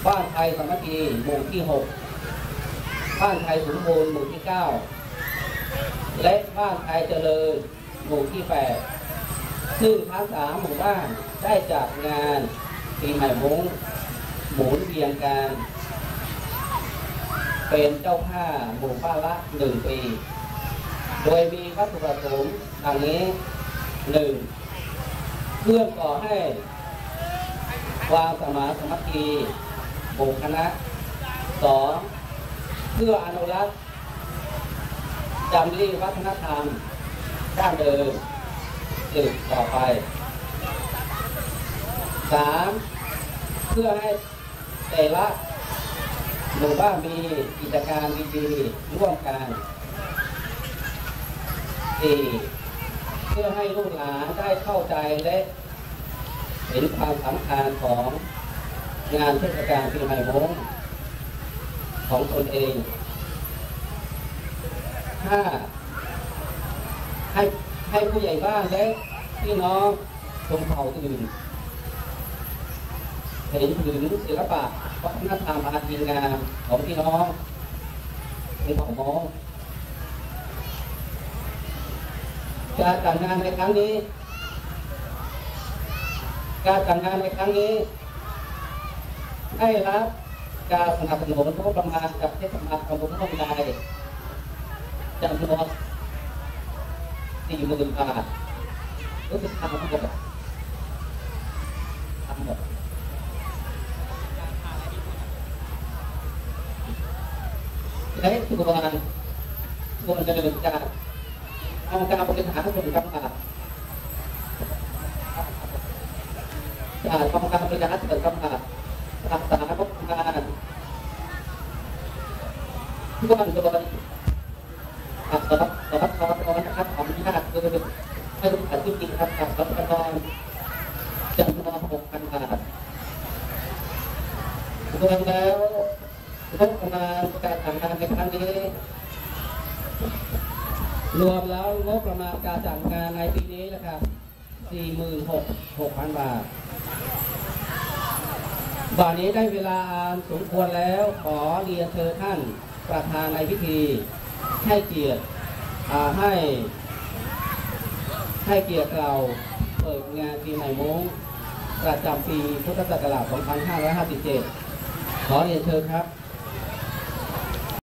บ้านไทยสามัคคีหมู่ที่6บ้านไทยสมบูรณ์หมู่ที่9และบ้านไทยเจริญหมู่ที่8ซึ่งทั้ง3หมู่บ้านได้จัดงานปีใหม่มุ้งหมุนเวียนกันเป็นเจ้าภาพหมู่บ้านละ1 ปีโดยมีวัตถุประสงค์ดังนี้ 1. เพื่อก่อให้ความสมานสามัคคีหมู่คณะ 2. เพื่ออนุรักษ์จำรีวัฒนธรรมดั้งเดิมสืบต่อไป 3. เพื่อให้แต่ละหมู่บ้านมีกิจการดีๆร่วมกัน 4. เพื่อให้ลูกหลานได้เข้าใจและเห็นความสำคัญของงานเทศกาลปีใหม่มุ้งของตนเอง 5. ให้ผู้ใหญ่บ้านและพี่น้องชนเผ่าอื่นเห็นถึงศิลปะวัฒนธรรมอันดีงามของพี่น้องชนเผ่ามอญการจัดงานในครั้งนี้ได้รับการสนับสนุนงบประมาณจากเทศบาลตำบลห้องใดจำนวน 40,000 บาทรู้สึกทำทั้งหมดและส่วนจะเดินจากองค์การบริหารส่วนจังหวัดจากองค์การบริหารส่วนจังหวัดรักษางบประมาณร่วมโดยสปท.นะครับของญาติคือให้ทุกท่านที่มีครับจากสปท.จำนวน 6,000 บาทรวมแล้วงบประมาณการจัดงานในครั้งนี้รวมแล้วงบประมาณการจัดงานในปีนี้นะครับ 46,000 บาทวันนี้ได้เวลาสมควรแล้วขอเรียนเชิญท่านประธานในพิธีให้เกียรติให้เกียรติเราเปิดงานปีใหม่มุ้งประจำปีพุทธศักราช 2557 ขอเรียนเชิญครับ